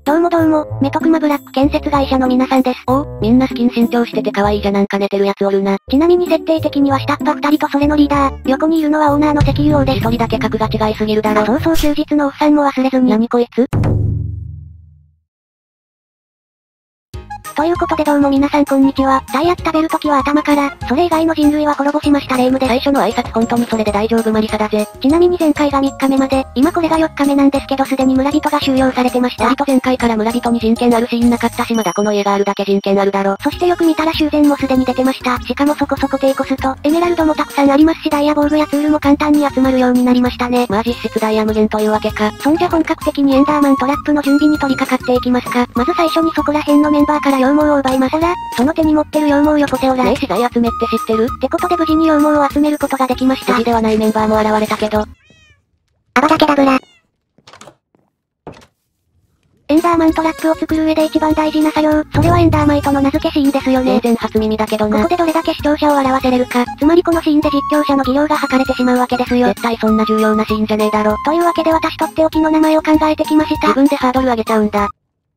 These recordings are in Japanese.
どうも、メトクマブラック建設会社の皆さんです。 おう、みんなスキン新調してて可愛いじゃなんか寝てるやつおるな。 ちなみに設定的には下っ端2人とそれのリーダー、横にいるのはオーナーの石油王です。 一人だけ格が違いすぎるだろ。 そう休日のおっさんも忘れずに。 何こいつ？ ということでどうも皆さんこんにちは。たい焼き食べるときは頭から、それ以外の人類は滅ぼしましたレイムです。 最初の挨拶本当にそれで大丈夫マリサだぜ。 ちなみに前回が3日目まで、今これが4日目なんですけどすでに村人が収容されてました。 割と前回から村人に人権あるシーンなかったしまだこの家があるだけ人権あるだろ。 そしてよく見たら修繕もすでに出てました。しかもそこそこ低コスト、エメラルドもたくさんありますしダイヤ防具やツールも簡単に集まるようになりましたね。 まあ実質ダイヤ無限というわけか。 そんじゃ本格的にエンダーマントラップの準備に取り掛かっていきますか。まず最初にそこら辺のメンバーから羊毛を奪います。ほら、その手に持ってる羊毛よこせおら。 資材集めって知ってる？ ってことで無事に羊毛を集めることができました。 無事ではないメンバーも現れたけど。 アバダケダブラ。エンダーマントラップを作る上で一番大事な作業、それはエンダーマイトの名付けシーンですよね。 全然初耳だけどな。 ここでどれだけ視聴者を笑わせれるか。つまりこのシーンで実況者の技量が測れてしまうわけですよ。 絶対そんな重要なシーンじゃねえだろ。 というわけで私とっておきの名前を考えてきました。 自分でハードル上げちゃうんだ。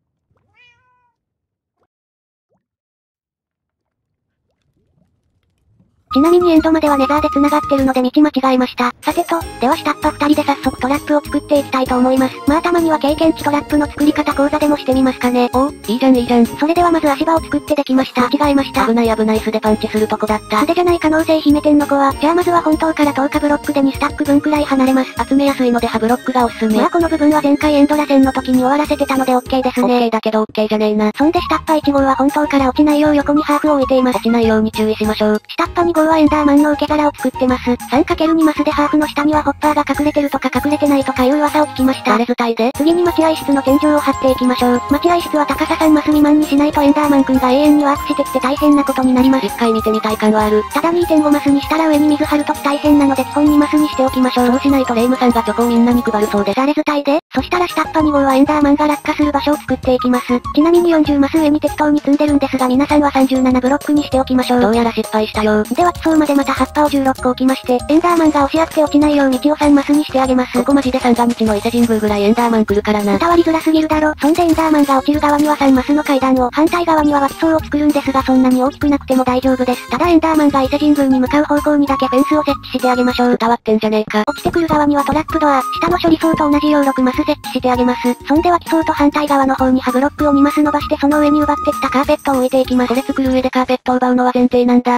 ちなみにエンドまではネザーで繋がってるので道間違えました。さてと、では下っ端二人で早速トラップを作っていきたいと思います。まあたまには経験値トラップの作り方講座でもしてみますかね。 おう、いいじゃん。 それではまず足場を作ってできました。間違えました。 危ない素でパンチするとこだった。 素手じゃない可能性秘めてんの子は、じゃあまずは本当から10日ブロックで2スタック分くらい離れます。 集めやすいので歯ブロックがおすすめ。 まあこの部分は前回エンドラ戦の時に終わらせてたので OK ですね。 OK だけど OK じゃねえな。 そんで下っ端1号は本当から落ちないよう横にハーフを置いています。 落ちないように注意しましょう。 下っ端2号はエンダーマンの受け皿を作ってます。3×2 マスでハーフの下にはホッパーが隠れてるとか隠れてないとかいう噂を聞きました。 誰伝いで？ 次に待合室の天井を張っていきましょう。待合室は高さ3マス未満にしないとエンダーマンくんが永遠にワープしてきて大変なことになります。 一回見てみたい感はある。 ただ 2.5 マスにしたら上に水張るとき大変なので基本2マスにしておきましょう。 そうしないとレイムさんがチョコをみんなに配るそうです。 誰伝いで？そしたら下っ端2号はエンダーマンが落下する場所を作っていきます。ちなみに40マス上に適当に積んでるんですが皆さんは37ブロックにしておきましょう。 どうやら失敗したよ。 では基礎までまた葉っぱを16個置きまして、エンダーマンが押し合って落ちないよう道を3マスにしてあげます。 ここマジで三が日の伊勢神宮ぐらいエンダーマン来るからな。 伝わりづらすぎるだろ。そんでエンダーマンが落ちる側には3マスの階段を、反対側には脇層を作るんですがそんなに大きくなくても大丈夫です。ただエンダーマンが伊勢神宮に向かう方向にだけフェンスを設置してあげましょう。 伝わってんじゃねえか。 落ちてくる側にはトラップドア、下の処理層と同じよう6マス設置してあげます。そんで脇層と反対側の方に歯ブロックを2マス伸ばしてその上に奪ってきたカーペットを置いていきます。 これ作る上でカーペットを奪うのは前提なんだ。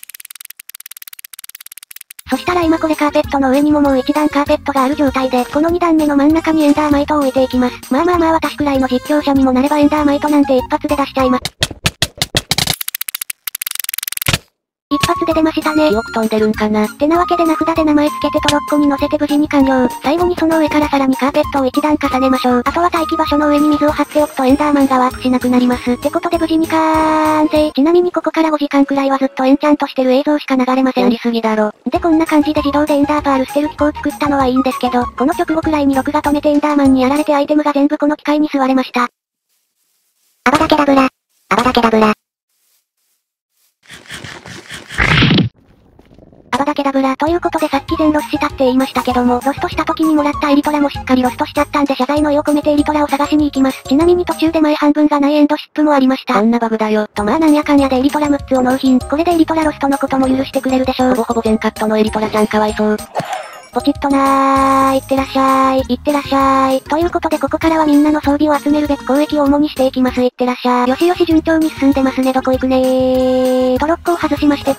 そしたら今これカーペットの上にももう一段カーペットがある状態で、この2段目の真ん中にエンダーマイトを置いていきます。まあ私くらいの実況者にもなればエンダーマイトなんて一発で出しちゃいます。一発で出ましたね。 よく飛んでるんかな。 ってなわけで名札で名前つけてトロッコに乗せて無事に完了。最後にその上からさらにカーペットを一段重ねましょう。あとは待機場所の上に水を張っておくとエンダーマンがワープしなくなります。ってことで無事に完成。ちなみにここから5時間くらいはずっとエンチャントしてる映像しか流れません。 やりすぎだろ。 でこんな感じで自動でエンダーパール捨てる機構を作ったのはいいんですけど、この直後くらいに録画止めてエンダーマンにやられてアイテムが全部この機械に吸われました。アバダケダブラ。アバダケダブラ。アバダケダブラ。ということでさっき全ロスしたって言いましたけども、ロストした時にもらったエリトラもしっかりロストしちゃったんで謝罪の意を込めてエリトラを探しに行きます。ちなみに途中で前半分がないエンドシップもありました。 こんなバグだよ。 とまあなんやかんやでエリトラ6つを納品。これでエリトラロストのことも許してくれるでしょう。 ほぼほぼ全カットのエリトラちゃんかわいそう。 ポチッとなーい。いってらっしゃい。いってらっしゃい。ということでここからはみんなの装備を集めるべく攻撃を主にしていきます。いってらっしゃい。よしよし順調に進んでますね。どこ行くねー。トロッコを外しまして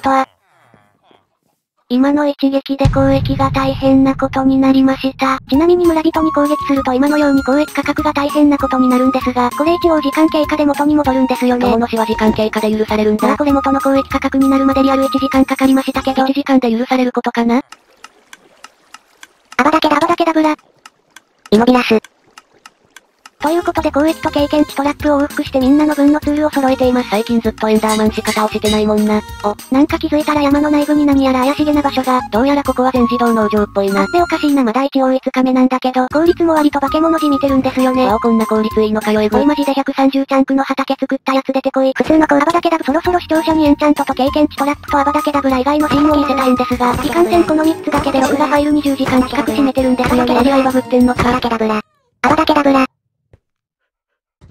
今の一撃で攻撃が大変なことになりました。ちなみに村人に攻撃すると今のように攻撃価格が大変なことになるんですが、これ一応時間経過で元に戻るんですよね。 友の死は時間経過で許されるんだ。 まあこれ元の攻撃価格になるまでリアル1時間かかりましたけど、 1時間で許されることかな？ アバダケダブラ。イモビラス。ということで攻撃と経験値トラップを往復してみんなの分のツールを揃えています。 最近ずっとエンダーマンしか倒してないもんな。 なんか気づいたら山の内部に何やら怪しげな場所が、 どうやらここは全自動農場っぽいな。 っておかしいなまだ一応5日目なんだけど、効率も割と化け物じみてるんですよね。 こんな効率いいのかよエグ。 マジで130チャンクの畑作ったやつ出てこい。普通のアバダケダブそろそろ視聴者にエンチャントと経験値トラップとアバダケダブラ以外のシーンを見せたいんですが、いかんせんこの3つだけで録画ファイル20時間近く占めてるんですよね。 AIバグってんのか。 アバダケダブラ。アバダケダブラ。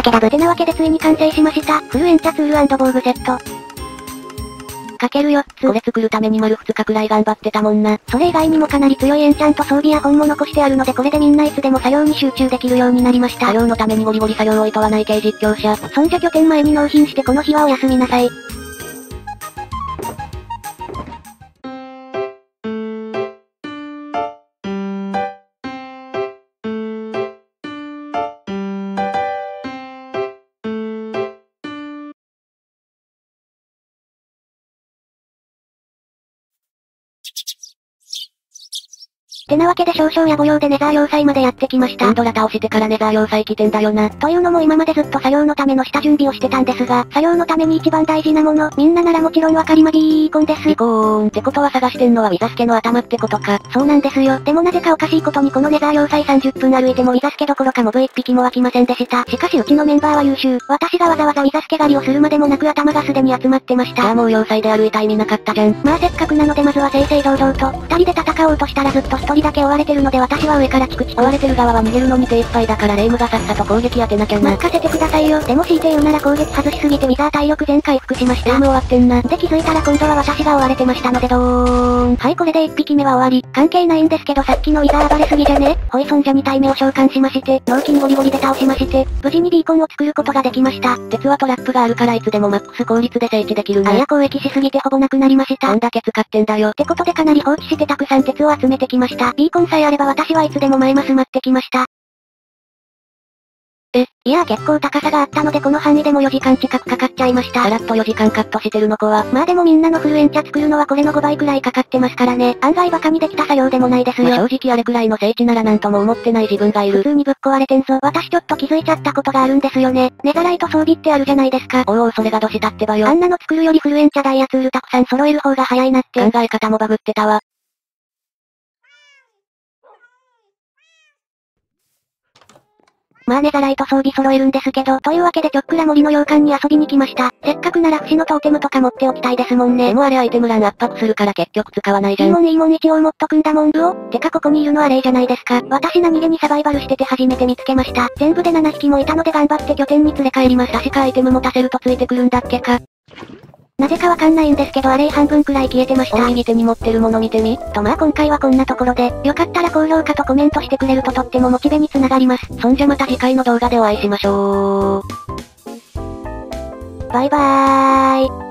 けだぶ。てなわけでついに完成しました。フルエンチャツール&防具セット。かける4つ。 これ作るために丸2日くらい頑張ってたもんな。 それ以外にもかなり強いエンチャント装備や本も残してあるのでこれでみんないつでも作業に集中できるようになりました。 作業のためにゴリゴリ作業を厭わない系実況者。 そんじゃ拠点前に納品してこの日はお休みなさい。てなわけで少々野暮用でネザー要塞までやってきました。 エンドラ倒してからネザー要塞来てんだよな。 というのも今までずっと作業のための下準備をしてたんですが、作業のために一番大事なもの、みんなならもちろんわかりまビーコンです。 ビコーンってことは探してんのはウィザスケの頭ってことか。 そうなんですよ。でもなぜかおかしいことにこのネザー要塞30分歩いてもウィザスケどころかモブ1匹も湧きませんでした。しかしうちのメンバーは優秀。私がわざわざウィザスケ狩りをするまでもなく頭がすでに集まってました。 じゃあもう要塞で歩いた意味なかったじゃん。 まあせっかくなのでまずは正々堂々と、二人で戦おうとしたらずっと一人だけ追われてるので私は上から追われてる側は逃げるのに手一杯だからレイムがさっさと攻撃当てなきゃな。任せてくださいよ。でも強いて言うなら攻撃外しすぎてウィザー体力全回復しました。 レイム終わってんな。 で気づいたら今度は私が追われてましたのでドーン。はいこれで1匹目は終わり。関係ないんですけどさっきのウィザー暴れすぎじゃね。ホイソンじゃ2体目を召喚しまして、脳筋ゴリゴリで倒しまして、無事にビーコンを作ることができました。 鉄はトラップがあるからいつでもマックス効率で整地できるな。 あや攻撃しすぎてほぼなくなりました。 どんだけ使ってんだよ。 ってことでかなり放置してたくさん鉄を集めてきました。ビーコンさえあれば私はいつでも前マス待ってきました。いや結構高さがあったのでこの範囲でも4時間近くかかっちゃいました。 さらっと4時間カットしてるの子は。 まあでもみんなのフルエンチャ作るのはこれの5倍くらいかかってますからね。案外バカにできた作業でもないですよ。 まあ、正直あれくらいの整地ならなんとも思ってない自分がいる。 普通にぶっ壊れてんぞ。私ちょっと気づいちゃったことがあるんですよね。ネザライト装備ってあるじゃないですか。 おうそれがどしたってばよ。 あんなの作るよりフルエンチャダイヤツールたくさん揃える方が早いなって。 考え方もバグってたわ。 まあネザライト装備揃えるんですけど、というわけでちょっくら森の洋館に遊びに来ました。せっかくなら不死のトーテムとか持っておきたいですもんね。 でもあれアイテム欄圧迫するから結局使わないじゃん。 いいもん一応持っとくんだもん。てかここにいるのはレイじゃないですか。私何気にサバイバルしてて初めて見つけました。全部で7匹もいたので頑張って拠点に連れ帰ります。 確かアイテム持たせるとついてくるんだっけか。 なぜかわかんないんですけどあれ半分くらい消えてました。 右手に持ってるもの見てみ。 まあ今回はこんなところで、よかったら高評価とコメントしてくれるととってもモチベにつながります。 そんじゃまた次回の動画でお会いしましょう。 バイバーイ。